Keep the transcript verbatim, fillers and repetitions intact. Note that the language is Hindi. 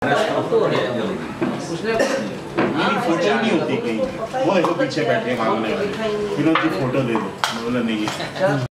मेरी फोटो नहीं होती कहीं, वो देखो पीछे बैठे मांगने वाले, विनोद जी फोटो दे दो, बोला नहीं है।